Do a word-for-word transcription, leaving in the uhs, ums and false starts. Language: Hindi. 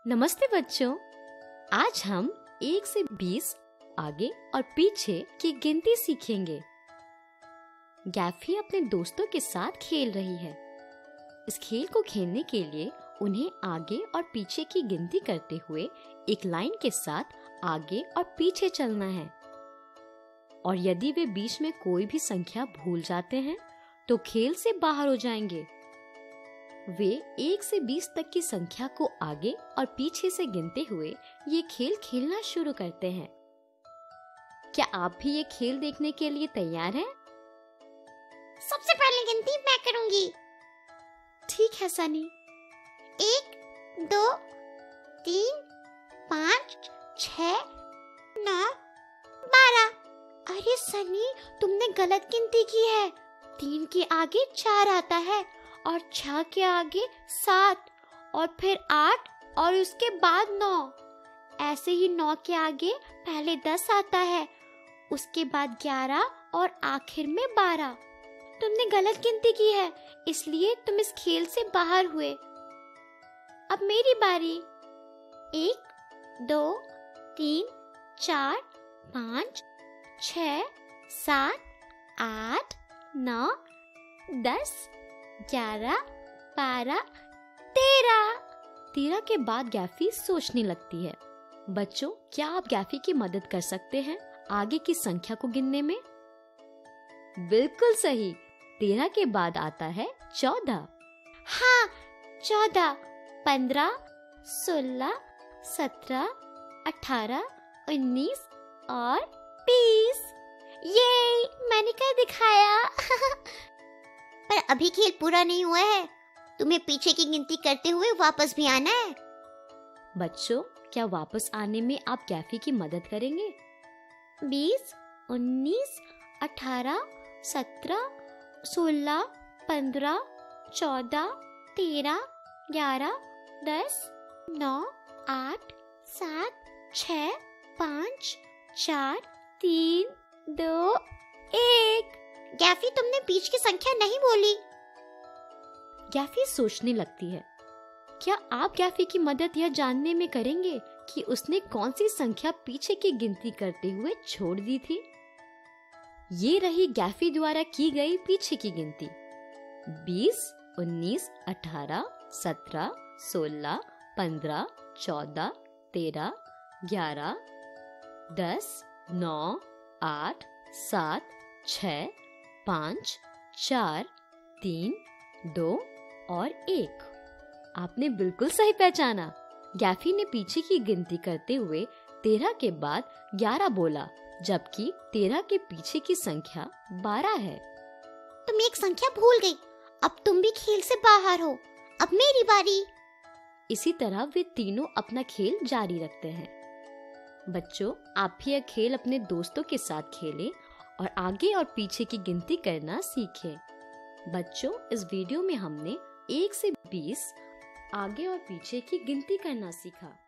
नमस्ते बच्चों, आज हम एक से बीस आगे और पीछे की गिनती सीखेंगे। गैफी अपने दोस्तों के साथ खेल रही है। इस खेल को खेलने के लिए उन्हें आगे और पीछे की गिनती करते हुए एक लाइन के साथ आगे और पीछे चलना है। और यदि वे बीच में कोई भी संख्या भूल जाते हैं तो खेल से बाहर हो जाएंगे। वे एक से बीस तक की संख्या को आगे और पीछे से गिनते हुए ये खेल खेलना शुरू करते हैं। क्या आप भी ये खेल देखने के लिए तैयार हैं? सबसे पहले गिनती मैं करूंगी। ठीक है सनी। एक, दो, तीन, पाँच, छह, नौ, बारह। अरे सनी, तुमने गलत गिनती की है। तीन के आगे चार आता है और छह के आगे सात और फिर आठ और उसके बाद नौ। ऐसे ही नौ के आगे पहले दस आता है, उसके बाद ग्यारह और आखिर में बारह। तुमने गलत गिनती की है, इसलिए तुम इस खेल से बाहर हुए। अब मेरी बारी। एक, दो, तीन, चार, पाँच, छह, सात, आठ, नौ, दस, ग्यारह, बारह, तेरह। तेरह के बाद गैफी सोचने लगती है। बच्चों, क्या आप गैफी की मदद कर सकते हैं आगे की संख्या को गिनने में? बिल्कुल सही। तेरह के बाद आता है चौदह। हाँ, चौदह, पंद्रह, सोलह, सत्रह, अठारह, उन्नीस और बीस। ये मैंने क्या दिखाया? पर अभी खेल पूरा नहीं हुआ है। तुम्हें पीछे की गिनती करते हुए वापस भी आना है। बच्चों, क्या वापस आने में आप गैफी की मदद करेंगे? बीस, उन्नीस, अठारह, सत्रह, सोलह, पंद्रह, चौदह, तेरह, ग्यारह, दस, नौ, आठ, सात, छह, पाँच, चार, तीन, दो, एक। गैफी, तुमने बीच की संख्या नहीं बोली। गैफी सोचने लगती है। क्या आप गैफी की मदद यह जानने में करेंगे कि उसने कौन सी संख्या पीछे की गिनती करते हुए छोड़ दी थी? ये रही गैफी द्वारा की गई पीछे की गिनती। बीस, उन्नीस, अठारह, सत्रह, सोलह, पंद्रह, चौदह, तेरह, ग्यारह, दस, नौ, आठ, सात, छह, पाँच, चार, तीन, दो और एक। आपने बिल्कुल सही पहचाना। गैफी ने पीछे की गिनती करते हुए तेरह के बाद ग्यारह बोला, जबकि तेरह के पीछे की संख्या बारह है। तुम एक संख्या भूल गई। अब तुम भी खेल से बाहर हो। अब मेरी बारी। इसी तरह वे तीनों अपना खेल जारी रखते हैं। बच्चों, आप भी यह खेल अपने दोस्तों के साथ खेलें और आगे और पीछे की गिनती करना सीखें। बच्चों, इस वीडियो में हमने एक से बीस आगे और पीछे की गिनती करना सीखा।